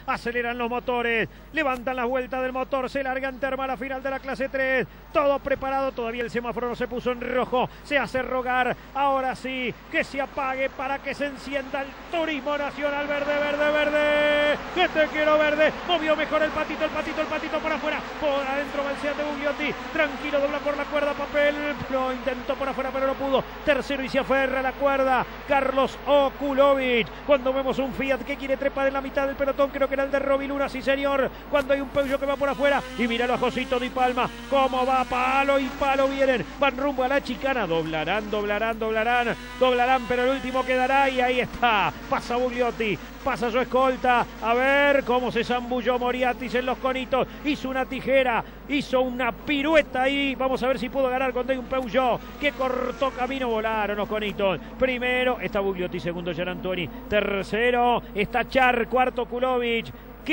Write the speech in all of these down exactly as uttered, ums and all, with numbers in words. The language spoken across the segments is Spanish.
aceleran los motores, levantan las vueltas del motor, se largan Terma a la final de la clase tres, todo preparado, todavía el semáforo no se puso en rojo, se hace rogar, ahora sí, que se apague para que se encienda el turismo nacional, verde, verde, verde, que te quiero verde, movió mejor el patito, el patito, el patito por afuera, por adentro va el Seat de Bugliotti, tranquilo, dobla por la cuerda, papel, lo intentó por afuera pero no pudo, tercero y se aferra a la cuerda, Carlos Okulovic, cuando vemos un Fiat que quiere trepar en la mitad del pelotón, creo que era el de Roby Luna, sí señor, cuando hay un Peugeot que va por afuera, y míralo a Josito Di Palma, cómo va, palo y palo vienen, van rumbo a la chicana, doblarán, doblarán, doblarán, doblarán, pero el último quedará y ahí está, pasa Bugliotti, pasa su escolta, a ver cómo se zambulló Moriatis en los conitos, hizo una tijera, hizo una pirueta ahí, vamos a ver si pudo ganar cuando hay un Peugeot que cortó camino, volaron los conitos, primero está Bugliotti, segundo Gianantoni, tercero está Char, cuarto Kulovic,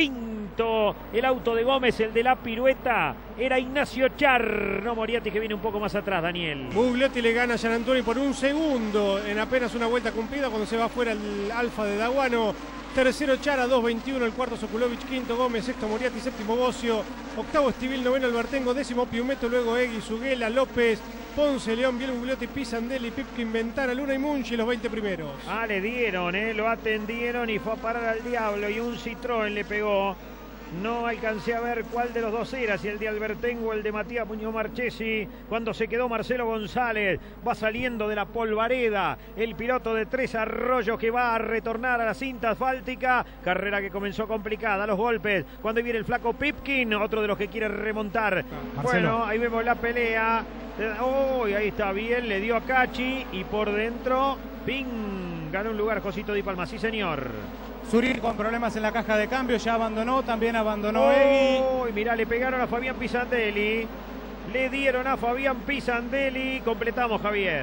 quinto el auto de Gómez, el de la pirueta era Ignacio Char, no Moriatis que viene un poco más atrás, Daniel. Bugliotti le gana a Gianantoni por un segundo en apenas una vuelta cumplida cuando se va fuera el Alfa de Daguano. Tercero Chara, dos veintiuno, el cuarto Sokulovic, quinto Gómez, sexto Moriatis, séptimo Bocio, octavo Estivil, noveno Albertengo, décimo Piumeto, luego Egui, Suguela, López, Ponce, León, Biel, Bugliotti, Pisandelli, Pipkin, Ventana, Luna y Munchi, los veinte primeros. Ah, le dieron, eh, lo atendieron y fue a parar al diablo y un Citroën le pegó. No alcancé a ver cuál de los dos era, si el de Albertengo o el de Matías Muñoz Marchesi. Cuando se quedó Marcelo González, va saliendo de la polvareda el piloto de Tres Arroyos que va a retornar a la cinta asfáltica. Carrera que comenzó complicada, los golpes. Cuando viene el flaco Pipkin, otro de los que quiere remontar. Ah, bueno, ahí vemos la pelea. Oh, ahí está bien, le dio a Cachi y por dentro, ping, ganó un lugar Josito Di Palma, sí señor. Zurich con problemas en la caja de cambio, ya abandonó, también abandonó Egui. Oh, mirá, le pegaron a Fabián Pisandelli. Le dieron a Fabián Pisandelli. Completamos, Javier.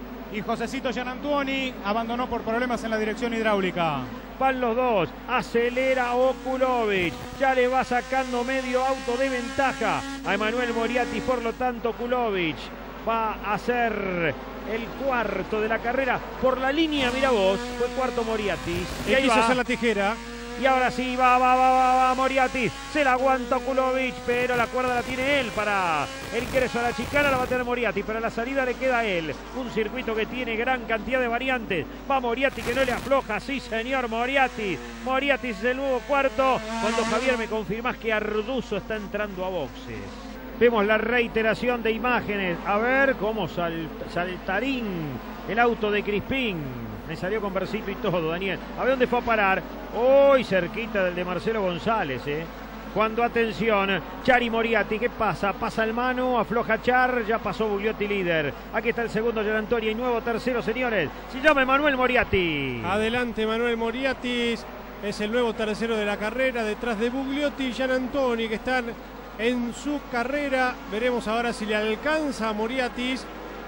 Y Josecito Gianantoni abandonó por problemas en la dirección hidráulica. Van los dos, acelera Okulovic, ya le va sacando medio auto de ventaja a Emanuel Moriatis, por lo tanto Okulovic va a ser el cuarto de la carrera por la línea, mira vos, fue cuarto Moriatis. Y ahí quiso hacer la tijera. Y ahora sí, va, va, va, va, va Moriatis, se la aguanta Okulovic, pero la cuerda la tiene él para el ingreso a la chicana, la va a tener Moriatis, pero a la salida le queda a él. Un circuito que tiene gran cantidad de variantes. Va Moriatis que no le afloja, sí señor, Moriatis. Moriatis es el nuevo cuarto. Cuando Javier me confirmás que Arduzo está entrando a boxes. Vemos la reiteración de imágenes. A ver cómo sal, saltarín el auto de Crispín. Me salió con versito y todo, Daniel. A ver dónde fue a parar. Hoy cerquita del de Marcelo González, ¿eh? Cuando, atención, Char y Moriatis, ¿qué pasa? Pasa el Manu, afloja Char, ya pasó Bugliotti líder. Aquí está el segundo Gianantoni y nuevo tercero, señores. Se llama Emanuel Moriatis. Adelante, Emanuel Moriatis. Es el nuevo tercero de la carrera, detrás de Bugliotti y Gianantoni, que están en su carrera. Veremos ahora si le alcanza a Moriatis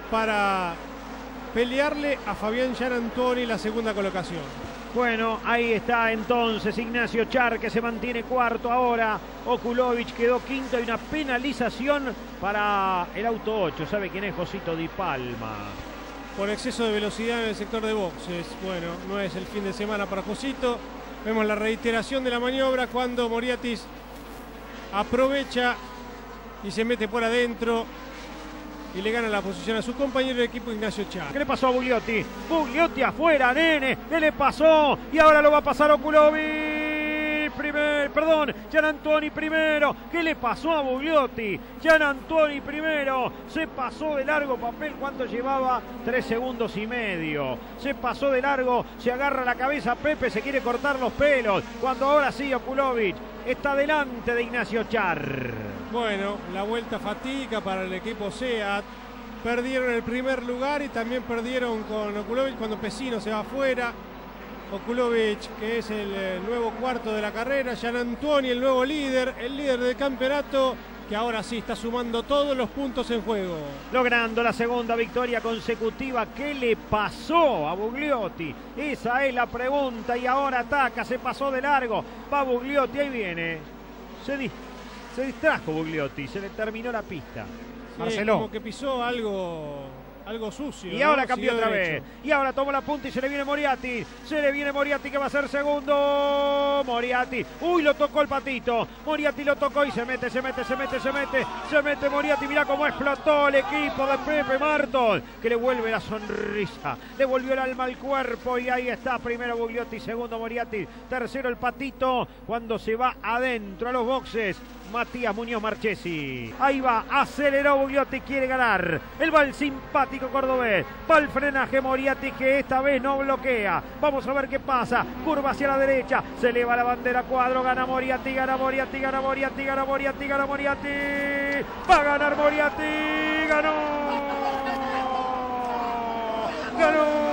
para pelearle a Fabián Gianantoni la segunda colocación. Bueno, ahí está entonces Ignacio Char, que se mantiene cuarto ahora. Okulovic quedó quinto y una penalización para el auto ocho. ¿Sabe quién es? Josito Di Palma. Por exceso de velocidad en el sector de boxes. Bueno, no es el fin de semana para Josito. Vemos la reiteración de la maniobra cuando Moriatis aprovecha y se mete por adentro y le gana la posición a su compañero de equipo Ignacio Char. ¿Qué le pasó a Bugliotti? Bugliotti afuera, nene. ¿Qué le pasó? Y ahora lo va a pasar Okulovic. Primero, perdón, Gianantoni primero. ¿Qué le pasó a Bugliotti? Gianantoni primero. Se pasó de largo, papel. ¿Cuánto llevaba? Tres segundos y medio. Se pasó de largo. Se agarra la cabeza Pepe. Se quiere cortar los pelos. Cuando ahora sí Okulovic está delante de Ignacio Char. Bueno, la vuelta fatídica para el equipo Seat. Perdieron el primer lugar y también perdieron con Okulovic cuando Pesino se va afuera. Okulovic, que es el, el nuevo cuarto de la carrera. Gianantoni, el nuevo líder, el líder del campeonato, que ahora sí está sumando todos los puntos en juego. Logrando la segunda victoria consecutiva. ¿Qué le pasó a Bugliotti? Esa es la pregunta y ahora ataca, se pasó de largo. Va Bugliotti, ahí viene. Se di Se distrajo Bugliotti, se le terminó la pista. Sí, Marcelo. Como que pisó algo Algo sucio. Y ¿no? ahora cambió Siguió otra derecho. vez. Y ahora toma la punta y se le viene Moriarty. Se le viene Moriarty que va a ser segundo. Moriarty. Uy, lo tocó el patito. Moriarty lo tocó y se mete, se mete, se mete, se mete. Se mete Moriarty. Mirá cómo explotó el equipo de Pepe Marton. Que le vuelve la sonrisa. Le volvió el alma al cuerpo. Y ahí está. Primero Bugliotti, segundo Moriarty. Tercero el patito. Cuando se va adentro a los boxes. Matías Muñoz Marchesi. Ahí va, aceleró Bugliotti, quiere ganar. Él va el simpático cordobés. Va el frenaje Moriarty que esta vez no bloquea. Vamos a ver qué pasa. Curva hacia la derecha. Se eleva la bandera cuadro. Gana Moriarty, gana Moriarty, gana Moriarty, gana Moriarty, gana Moriarty. Va a ganar Moriarty. Ganó. Ganó.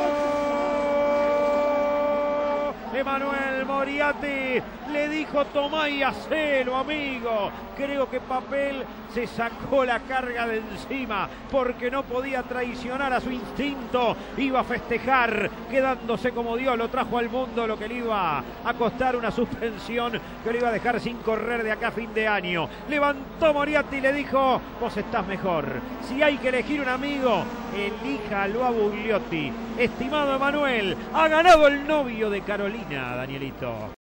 Emanuel Moriarty le dijo: tomá y hacelo, amigo. Creo que Papel se sacó la carga de encima porque no podía traicionar a su instinto. Iba a festejar quedándose como Dios lo trajo al mundo, lo que le iba a costar una suspensión que le iba a dejar sin correr de acá a fin de año. Levantó Moriarty y le dijo: vos estás mejor. Si hay que elegir un amigo, elíjalo a Bugliotti. Estimado Emanuel, ha ganado el novio de Carolina, Danielito.